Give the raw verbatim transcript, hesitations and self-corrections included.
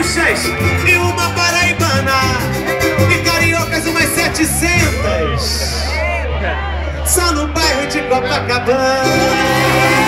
gaúchas e uma paraibana, e cariocas umas setecentas, só no bairro de Copacabana.